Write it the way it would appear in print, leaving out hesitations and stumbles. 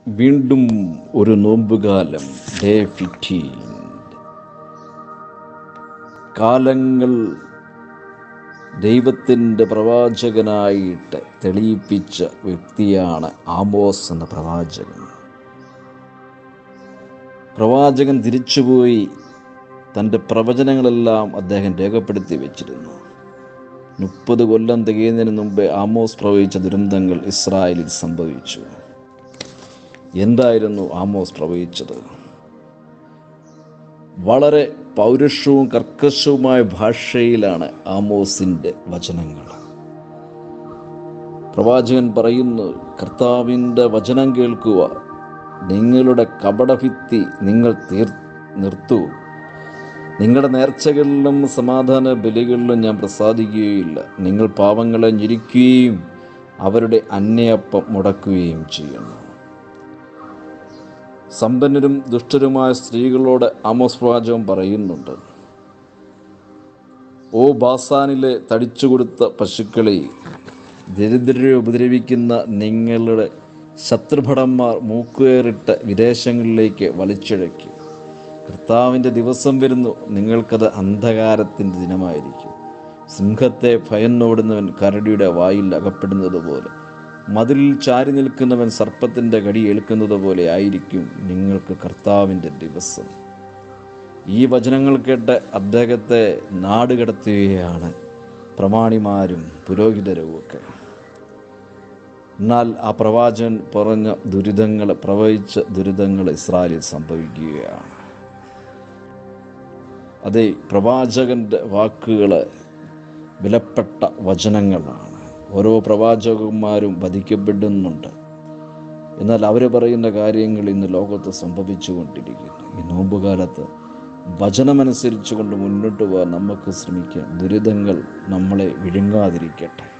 വീണ്ടും ഒരു നോമ്പുകാലം. ഡേ 15. കാലങ്ങൾ ദൈവത്തിൻ്റെ പ്രവാചകനായിട്ട് തെളിയിപ്പിച്ച വ്യക്തിയാണ് ആമോസ് എന്ന പ്രവാചകൻ. പ്രവാചകൻ തിരിച്ചുപോയി തൻ്റെ പ്രവചനങ്ങളെല്ലാം അദ്ദേഹം രേഖപ്പെടുത്തി വെച്ചിരുന്നു. 30 കൊല്ലം തികയുന്നതിന് മുമ്പേ ആമോസ് പ്രവചിച്ച ദുരന്തങ്ങൾ ഇസ്രായേലിൽ സംഭവിച്ചു. എന്തായിരുന്നു ആമോസ് പ്രവചിച്ചത്? വളരെ പൗരുഷവും കർക്കശവുമായ ഭാഷയിലാണ് ആമോസിൻ്റെ വചനങ്ങൾ. പ്രവാചകൻ പറയുന്നു, കർത്താവിൻ്റെ വചനം കേൾക്കുക, നിങ്ങളുടെ കപടഭിത്തി നിങ്ങൾ നിർത്തൂ. നിങ്ങളുടെ നേർച്ചകളിലും സമാധാന ബലികളിലും ഞാൻ പ്രസാദിക്കുകയില്ല. നിങ്ങൾ പാവങ്ങളെ ഞെരിക്കുകയും അവരുടെ അന്യയപ്പം മുടക്കുകയും ചെയ്യുന്നു. സമ്പന്നരും ദുഷ്ടരുമായ സ്ത്രീകളോട് ആമോസ് പ്രവാചകൻ പറയുന്നുണ്ട്, ഓ ബാസാനിലെ തടിച്ചു കൊടുത്ത പശുക്കളെ, ദരിദ്രരെ ഉപദ്രവിക്കുന്ന നിങ്ങളുടെ ശത്രുഭടന്മാർ മൂക്കുവേറിട്ട് വിദേശങ്ങളിലേക്ക് വലിച്ചിഴയ്ക്കും. കർത്താവിൻ്റെ ദിവസം വരുന്നു, നിങ്ങൾക്കത് അന്ധകാരത്തിൻ്റെ ദിനമായിരിക്കും. സിംഹത്തെ ഭയന്നോടുന്നവൻ കരടിയുടെ വായിൽ അകപ്പെടുന്നത് പോലെ, മതിലിൽ ചാരി നിൽക്കുന്നവൻ സർപ്പത്തിൻ്റെ കടി ഏൽക്കുന്നത് പോലെ ആയിരിക്കും നിങ്ങൾക്ക് കർത്താവിൻ്റെ ദിവസം. ഈ വചനങ്ങൾ കേട്ട് അദ്ദേഹത്തെ നാടുകടത്തുകയാണ് പ്രമാണിമാരും പുരോഹിതരുമൊക്കെ. എന്നാൽ ആ പ്രവാചകൻ പറഞ്ഞ പ്രവചിച്ച ദുരിതങ്ങൾ ഇസ്രായേലിൽ സംഭവിക്കുകയാണ്. അതേ, പ്രവാചകൻ്റെ വാക്കുകൾ വിലപ്പെട്ട വചനങ്ങളാണ്. ഓരോ പ്രവാചകന്മാരും വധിക്കപ്പെടുന്നുണ്ട്. എന്നാൽ അവർ പറയുന്ന കാര്യങ്ങൾ ഇന്ന് ലോകത്ത് സംഭവിച്ചു കൊണ്ടിരിക്കുന്നു. ഈ നോമ്പുകാലത്ത് വചനമനുസരിച്ച് കൊണ്ട് മുന്നോട്ട് പോകാൻ നമുക്ക് ശ്രമിക്കാം. ദുരിതങ്ങൾ നമ്മളെ വിഴുങ്ങാതിരിക്കട്ടെ.